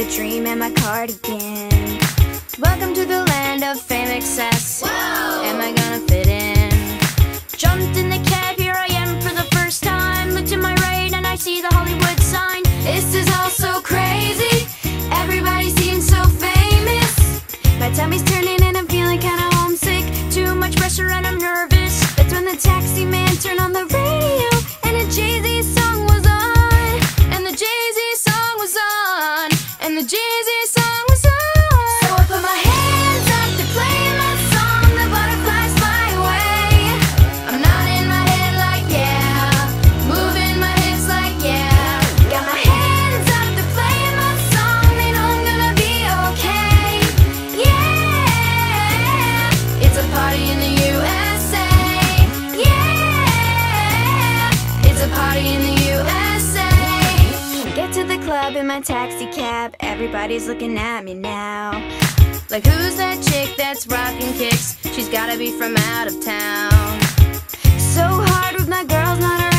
the dream and my cardigan. Welcome to the land of fame, excess. Whoa! Am I gonna fit in? Jumped in the cab, here I am for the first time. Look to my right and I see the Hollywood sign. This is all so crazy, everybody seems so famous. My tummy's turning and I'm feeling kinda homesick. Too much pressure and I'm nervous. That's when the taxi man turned on the radio and a Jay-Z song was on. And the Jay-Z song was on. And the Jay-Z song was on. So I put my hands up to play my song. The butterflies fly away. I'm nodding my head like yeah, moving my hips like yeah. Got my hands up to play my song. They know I'm gonna be okay. Yeah, it's a party in the USA. Yeah, it's a party in the USA. Get to the club in my taxi cab. Everybody's looking at me now. Like, who's that chick that's rocking kicks? She's gotta be from out of town. So hard with my girls, not her